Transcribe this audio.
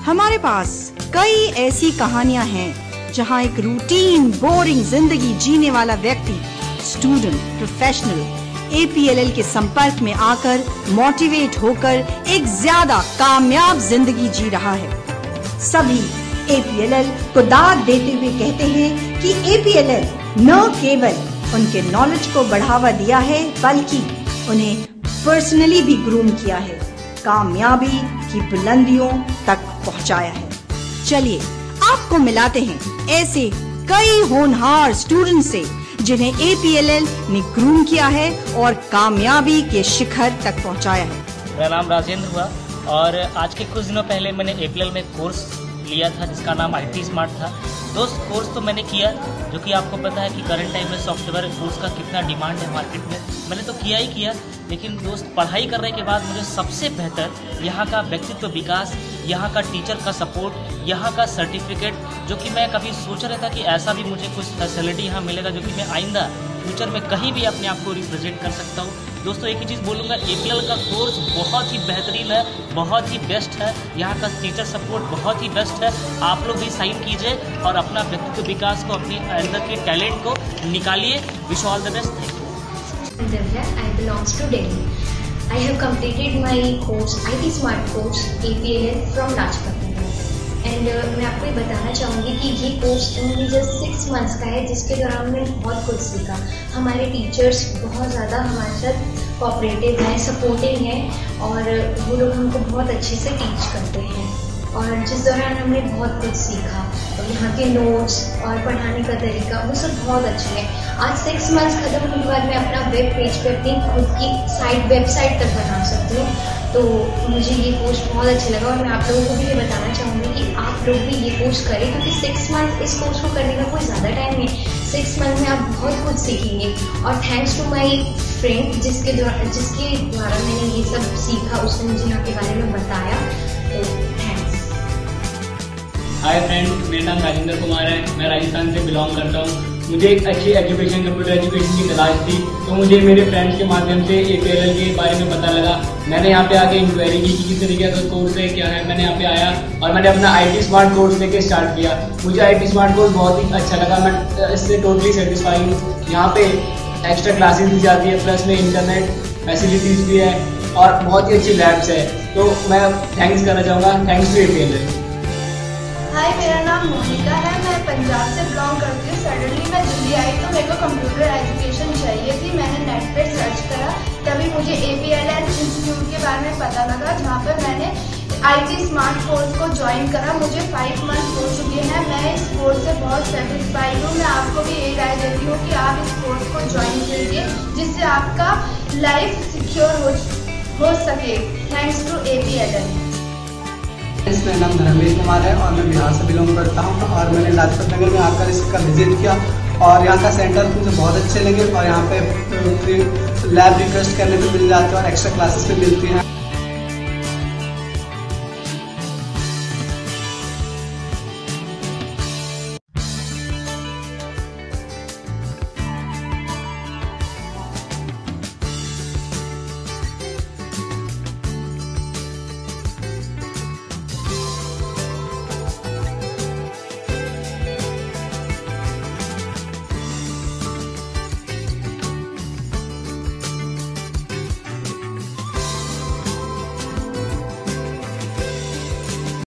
हमारे पास कई ऐसी कहानियां हैं जहां एक रूटीन बोरिंग जिंदगी जीने वाला व्यक्ति स्टूडेंट प्रोफेशनल APLL के संपर्क में आकर मोटिवेट होकर एक ज्यादा कामयाब जिंदगी जी रहा है। सभी APLL को दाद देते हुए कहते हैं कि APLL न केवल उनके नॉलेज को बढ़ावा दिया है बल्कि उन्हें पर्सनली भी ग्रूम किया है, कामयाबी की बुलंदियों तक पहुंचाया है। चलिए आपको मिलाते हैं ऐसे कई होनहार स्टूडेंट से जिन्हें APLL ने ग्रूम किया है और कामयाबी के शिखर तक पहुंचाया है। मेरा नाम राजेंद्र हुआ और आज के कुछ दिनों पहले मैंने APLL में कोर्स लिया था जिसका नाम IT स्मार्ट था। दोस्त कोर्स तो मैंने किया, जो कि आपको पता है कि करंट टाइम में सॉफ्टवेयर कोर्स का कितना डिमांड है मार्केट में। मैंने तो किया ही किया, लेकिन दोस्त पढ़ाई करने के बाद मुझे सबसे बेहतर यहाँ का व्यक्तित्व विकास, यहाँ का टीचर का सपोर्ट, यहाँ का सर्टिफिकेट, जो कि मैं कभी सोच रहा था कि ऐसा भी मुझे कुछ फैसिलिटी यहाँ मिलेगा जो कि मैं आइंदा फ्यूचर में कहीं भी अपने आप को रिप्रेजेंट कर सकता हूँ। दोस्तों एक ही चीज़ बोलूँगा, APLL का कोर्स बहुत ही बेहतरीन है, बहुत ही बेस्ट है, यहाँ का टीचर सपोर्ट बहुत ही बेस्ट है। आप लोग भी साइन कीजिए और अपना व्यक्तित्व विकास को, अपने अंदर के टैलेंट को निकालिए। Wish all the best. Divya, I belongs to Delhi. I have completed my course, IT Smart course, APLL from Lajpat Nagar. And मैं आपको ये बताना चाहूँगी कि ये कोर्स ओनली जस्ट 6 मंथ्स का है, जिसके दौरान मैंने बहुत कुछ सीखा। हमारे टीचर्स बहुत ज़्यादा हमारे साथ कोऑपरेटिव हैं, सपोर्टिव हैं और वो लोग हमको बहुत अच्छे से टीच करते हैं। और जिस दौरान हमने बहुत कुछ सीखा और यहाँ के नोट्स और पढ़ाने का तरीका वो सब बहुत अच्छे हैं। आज 6 मंथ्स खत्म होने के बाद मैं अपना वेब पेज पे अपनी खुद की वेबसाइट तक बना सकती हूँ। तो मुझे ये कोर्स बहुत अच्छा लगा और मैं आप लोगों को भी ये बताना चाहूँगी कि आप लोग भी ये कोर्स करें, क्योंकि 6 मंथ इस कोर्स को करने का कोई ज़्यादा टाइम नहीं है। 6 मंथ में आप बहुत कुछ सीखेंगे। और थैंक्स टू माई फ्रेंड जिसके द्वारा मैंने ये सब सीखा, उसने मुझे यहाँ के बारे में बताया, तो थैंक्स। हाय फ्रेंड, मेरा नाम राजेंद्र कुमार है, मैं राजस्थान से बिलोंग करता हूँ। मुझे एक अच्छी एजुकेशन, कंप्यूटर एजुकेशन की तलाश थी, तो मुझे मेरे फ्रेंड्स के माध्यम से APLL के बारे में पता लगा। मैंने यहाँ पे आके इंक्वायरी की कि किस तरीके का कोर्स है, क्या है। मैंने यहाँ पे आया और मैंने अपना IT स्मार्ट कोर्स लेके स्टार्ट किया। मुझे IT स्मार्ट कोर्स बहुत ही अच्छा लगा, मैं इससे टोटली सेटिस्फाई हूँ। यहाँ पे एक्स्ट्रा क्लासेस दी जाती है, प्लस में इंटरनेट फैसिलिटीज भी है और बहुत ही अच्छी लैब्स है। तो मैं थैंक्स करना चाहूँगा, थैंक्स टू APLL। हाय, मेरा नाम मोनिका है, मैं पंजाब से बिलोंग करती हूँ। सडनली मैं दिल्ली आई तो मेरे को कंप्यूटर एजुकेशन चाहिए थी। मैंने नेट पे सर्च करा, तभी मुझे APLL इंस्टीट्यूट के बारे में पता लगा, जहाँ पर मैंने IT स्मार्ट कोर्स को ज्वाइन करा। मुझे 5 मंथ हो चुके हैं, मैं इस कोर्स से बहुत सेटिस्फाइड हूँ। मैं आपको भी यही राय देती हूँ कि आप इस कोर्स को ज्वाइन कीजिए, जिससे आपका लाइफ सिक्योर हो सके। Thanks to APLL। मेरा नाम धर्मेश कुमार है और मैं बिहार से बिलोंग करता हूँ और मैंने लाजपत नगर में आकर इसका विजिट किया और यहाँ का सेंटर मुझे बहुत अच्छे लगे और यहाँ पे फ्री लैब रिक्वेस्ट करने पे मिल जाते हैं और एक्स्ट्रा क्लासेस भी मिलती हैं।